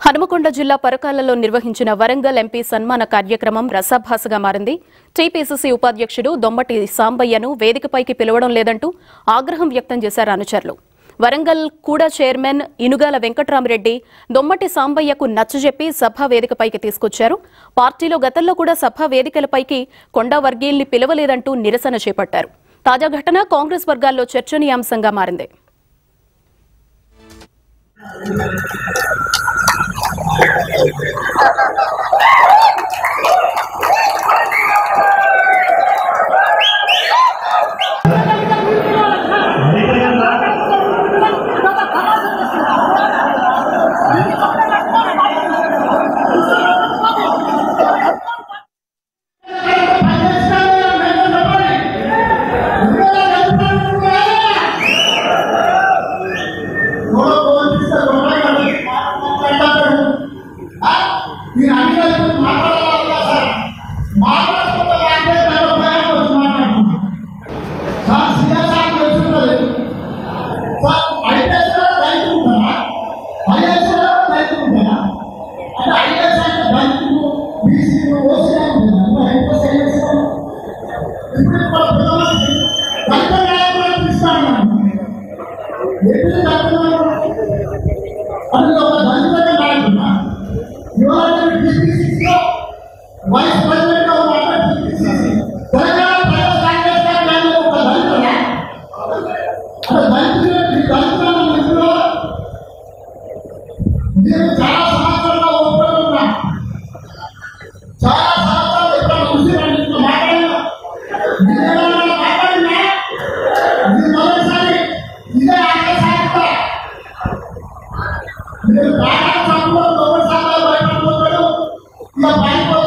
హనుమకొండ జిల్లా పరకాలలో నిర్వహించిన వరంగల్ ఎంపీ సన్మాన కార్యక్రమం రసాభాసగా మారింది. టీపీసీసీ ఉపాధ్యక్షుడు దొమ్మటి సాంబయ్యను వేదికపైకి పిలవడం లేదంటూ ఆగ్రహం వ్యక్తం చేశారు అనుచరులు. వరంగల్ కూడా చైర్మన్ ఇనుగాల వెంకట్రామరెడ్డి దొమ్మటి సాంబయ్యకు నచ్చజెప్పి సభా వేదికపైకి తీసుకొచ్చారు. పార్టీలో గతంలో కూడా సభా వేదికలపైకి కొండా వర్గీయుల్ని పిలవలేదంటూ నిరసన చేపట్టారు. తాజా ఘటన కాంగ్రెస్ వర్గాల్లో చర్చనీయాంశంగా మారింది. Ini